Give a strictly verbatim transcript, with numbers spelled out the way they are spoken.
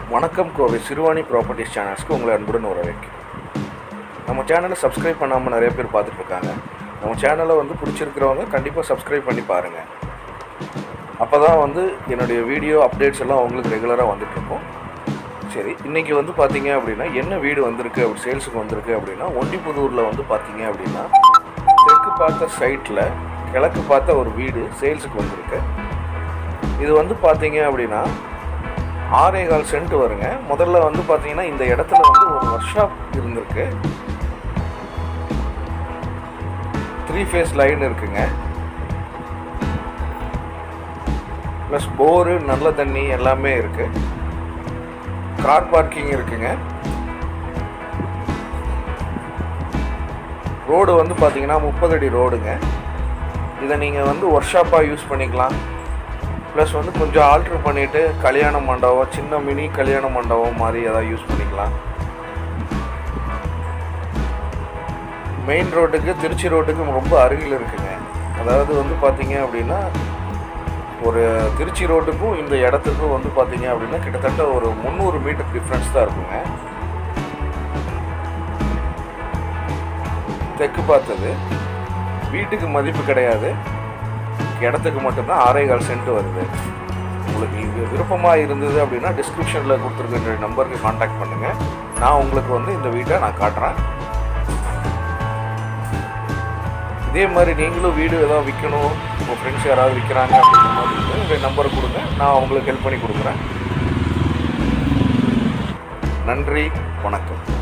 வணக்கம் கோவை சிறுவாணி ப்ராப்பர்ட்டிஸ் சேனல்ஸ்க்கு உங்களை அன்புடன் வரவேற்கிறேன். நம்ம சேனலை சப்ஸ்கிரைப் பண்ணாமல் நிறைய பேர் பார்த்துட்டு இருக்காங்க. நம்ம சேனலை வந்து பிடிச்சிருக்கிறவங்க கண்டிப்பாக சப்ஸ்கிரைப் பண்ணி பாருங்கள். அப்போ தான் வந்து என்னுடைய வீடியோ அப்டேட்ஸ் எல்லாம் உங்களுக்கு ரெகுலராக வந்துட்டுருக்கும். சரி, இன்றைக்கி வந்து பார்த்தீங்க அப்படின்னா என்ன வீடு வந்திருக்கு அப்படி சேல்ஸுக்கு வந்திருக்கு அப்படின்னா, ஒண்டிப்புதூரில் வந்து பார்த்தீங்க அப்படின்னா தெற்கு பார்த்த சைட்டில் கிழக்கு பார்த்த ஒரு வீடு சேல்ஸுக்கு வந்திருக்கு. இது வந்து பார்த்தீங்க அப்படின்னா ஆறே கால் சென்ட் வருங்க. முதல்ல வந்து பார்த்தீங்கன்னா இந்த இடத்துல வந்து ஒரு ஒர்க் ஷாப் இருந்திருக்கு. த்ரீ ஃபேஸ் லைன் இருக்குங்க, ப்ளஸ் போரு நல்ல தண்ணி எல்லாமே இருக்கு. கார் பார்க்கிங் இருக்குங்க. ரோடு வந்து பார்த்தீங்கன்னா முப்பது அடி ரோடுங்க. இதை நீங்கள் வந்து ஒர்க் ஷாப்பாக யூஸ் பண்ணிக்கலாம். ப்ளஸ் வந்து கொஞ்சம் ஆல்ட்ரு பண்ணிவிட்டு கல்யாண மண்டபம், சின்ன மினி கல்யாண மண்டபம் மாதிரி எதாவது யூஸ் பண்ணிக்கலாம். மெயின் ரோட்டுக்கு திருச்சி ரோட்டுக்கு ரொம்ப அருகில் இருக்குங்க. அதாவது வந்து பார்த்தீங்க அப்படின்னா ஒரு திருச்சி ரோட்டுக்கும் இந்த இடத்துக்கும் வந்து பார்த்தீங்க அப்படின்னா கிட்டத்தட்ட ஒரு முந்நூறு மீட்டர் டிஃப்ரென்ஸ் தான் இருக்குங்க. தெற்கு பார்த்தது வீட்டுக்கு மதிப்பு கிடையாது, இடத்துக்கு மட்டும்தான் ஆறே கால் சென்ட் வருது. உங்களுக்கு இது விருப்பமாக இருந்தது அப்படின்னா டிஸ்கிரிப்ஷனில் கொடுத்துருக்கிற நம்பருக்கு கான்டாக்ட் பண்ணுங்கள். நான் உங்களுக்கு வந்து இந்த வீட்டை நான் காட்டுறேன். இதே மாதிரி நீங்களும் வீடு ஏதாவது விற்கணும், உங்கள் ஃப்ரெண்ட்ஸ் யாராவது விற்கிறாங்க அப்படிங்கிற மாதிரி என்னுடைய நம்பரை கொடுங்க, நான் உங்களுக்கு ஹெல்ப் பண்ணி கொடுக்குறேன். நன்றி, வணக்கம்.